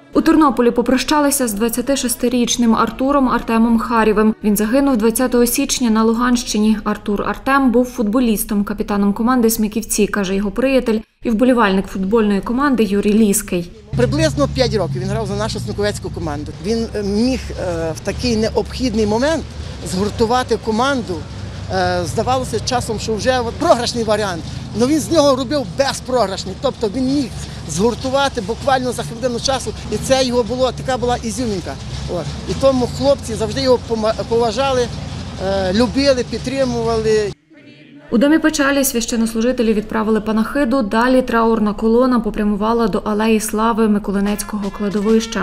У Тернополі попрощалися з 26-річним Артуром Артемом Харєвим. Він загинув 20 січня на Луганщині. Артур Артем був футболістом, капітаном команди «Смиківці», каже його приятель і вболівальник футбольної команди Юрій Ліський. Приблизно 5 років він грав за нашу смиковецьку команду. Він міг в такий необхідний момент згуртувати команду. Здавалося часом, що вже програшний варіант, але він з нього робив безпрограшний. Тобто він міг згуртувати буквально за хвилину часу, і це його було, така була ізюмінка. І тому хлопці завжди його поважали, любили, підтримували. У домі печалі священнослужителі відправили панахиду, далі траурна колона попрямувала до Алеї Слави Миколинецького кладовища.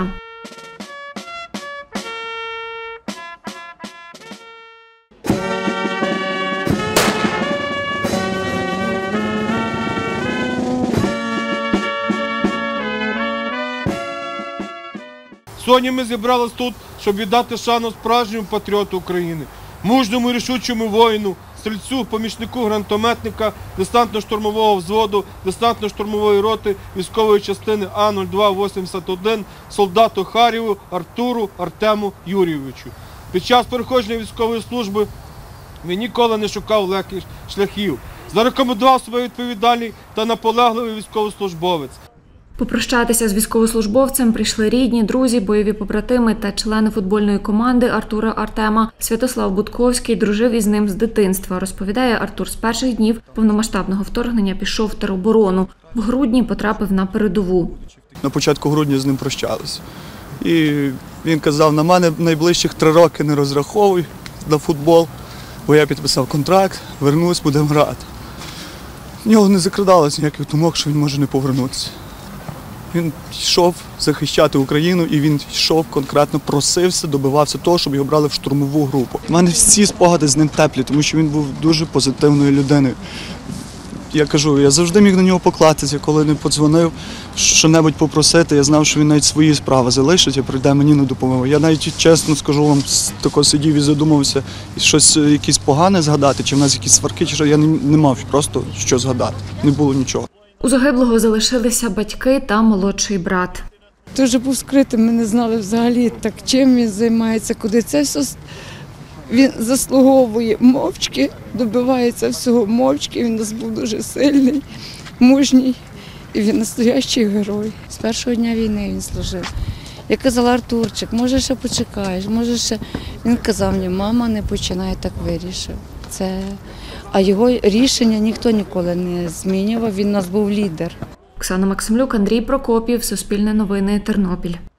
Сьогодні ми зібралися тут, щоб віддати шану справжньому патріоту України, мужньому і рішучому воїну, стрільцю, помічнику гранатометника, десантно-штурмового взводу, десантно-штурмової роти військової частини А-0281, солдату Харєву Артуру Артему Юрійовичу. Під час проходження військової служби він ніколи не шукав легких шляхів. Зарекомендував себе відповідальний та наполегливий військовослужбовець. Попрощатися з військовослужбовцем прийшли рідні, друзі, бойові побратими та члени футбольної команди Артура Артема. Святослав Будковський дружив із ним з дитинства. Розповідає, Артур з перших днів повномасштабного вторгнення пішов в тероборону. В грудні потрапив на передову. На початку грудня з ним прощалися. І він казав, на мене найближчих 3 роки не розраховуй на футбол, бо я підписав контракт, вернусь, будемо грати. В нього не закрадалось ніяких думок, що він може не повернутися. Він йшов захищати Україну, і він йшов конкретно, просився, добивався того, щоб його брали в штурмову групу. У мене всі спогади з ним теплі, тому що він був дуже позитивною людиною. Я кажу, я завжди міг на нього покластися, коли не подзвонив, що-небудь попросити. Я знав, що він навіть свої справи залишить і прийде мені на допомогу. Я навіть, чесно скажу вам, тако сидів і задумався, щось якесь погане згадати, чи в нас якісь сварки, чи що. Я не мав просто що згадати, не було нічого. У загиблого залишилися батьки та молодший брат. Дуже був скритим, ми не знали взагалі, так, чим він займається, куди це все. Він заслуговує мовчки, добивається всього мовчки, він у нас був дуже сильний, мужній, і він настоящий герой. З першого дня війни він служив. Я казала, Артурчик, може ще почекаєш, може ще. Він казав мені, мама, не починай, так вирішив. А його рішення ніхто ніколи не змінював, він у нас був лідер. Оксана Максимлюк, Андрій Прокопів, Суспільне новини, Тернопіль.